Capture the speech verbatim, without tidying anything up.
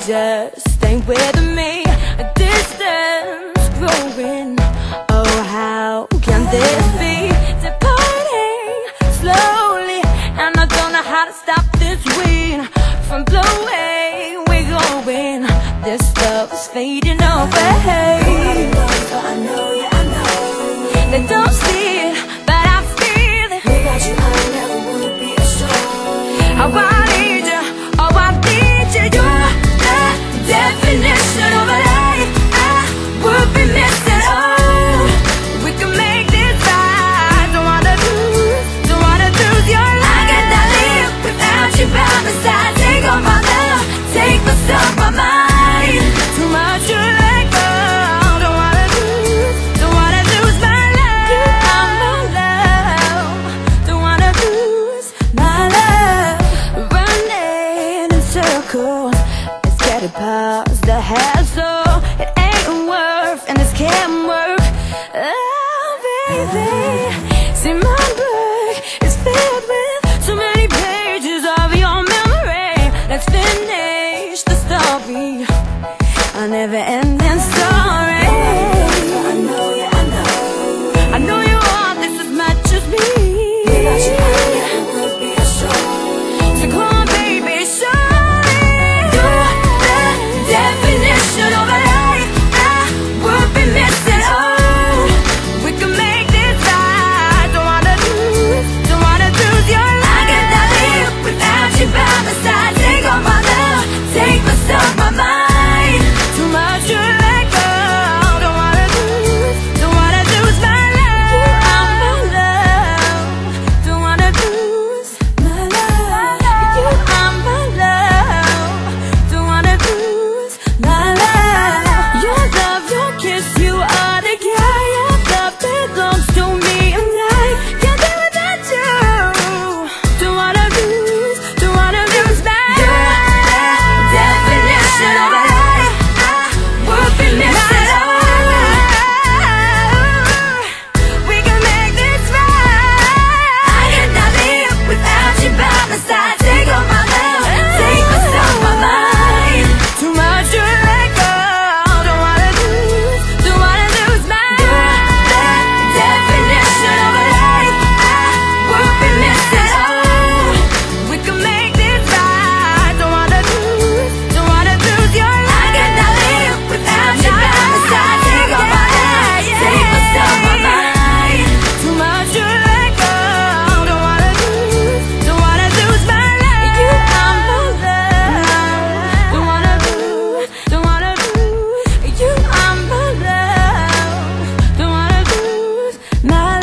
just ain't with me. A distance growing. Oh, how can this be? Departing slowly, and I don't know how to stop this wind from blowing. We're going. This stuff is fading away. I know, yeah, I know. They don't see it, but I feel it. Without you, I never would be as strong. Oh, I need you. Oh, I need you. You're the definition of a life I would be missing. Oh, we can make this right. Don't wanna lose, don't wanna lose your life. I cannot live without you by my side. Take all my love, take my stuff, my mind. Too much to let go. Don't wanna lose, don't wanna lose my love. You are my love. Don't wanna lose my love. Running in circles, it's getting past the hassle. It ain't worth, and this can't work. Oh, baby, see my book is filled with so many pages of your memory. Let's finish the story, a never-ending story. I know, yeah, I know. I know you want this as much as me. Without you, I never would be as strong. So come on, baby, show me. You're the definition of a life I would be missing. Oh, we can make this right. Don't wanna lose, don't wanna lose your life. I cannot live without you by my side. Take all my love, take my stuff, my mind. Too much to let go. Don't wanna lose, don't wanna lose my love. You are my love. Don't wanna lose my love. You are my love. Don't wanna lose my love. Your love, your kiss, you are the guy. Your love belongs to me, and I can't live without you. Don't wanna lose, don't wanna lose my love. You're the definition of a life I would be missing. Oh, we can make this right. I cannot live without you by my side. Take all my love, take my stuff, my mind. Too much to let go. Don't wanna lose, don't wanna lose my love. The definition of a life I would be missing. Oh, we can make this right. Don't wanna lose, don't wanna lose your life. I cannot live without you by my side. Take all my love, take my stuff, my mind. Too much to let go. Don't wanna lose, don't wanna lose my love. You are my love. Don't wanna lose, don't wanna lose. You are my love. Don't wanna lose my